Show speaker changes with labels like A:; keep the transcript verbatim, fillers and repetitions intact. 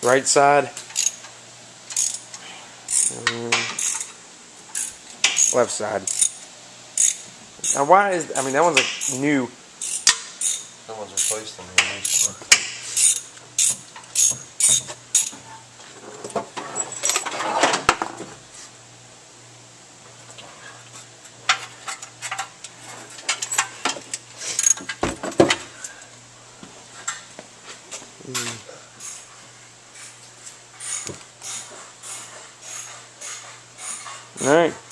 A: right side, and left side. Now why is, I mean that one's like new.
B: That one's replaced them here recently.
A: Mm. All right.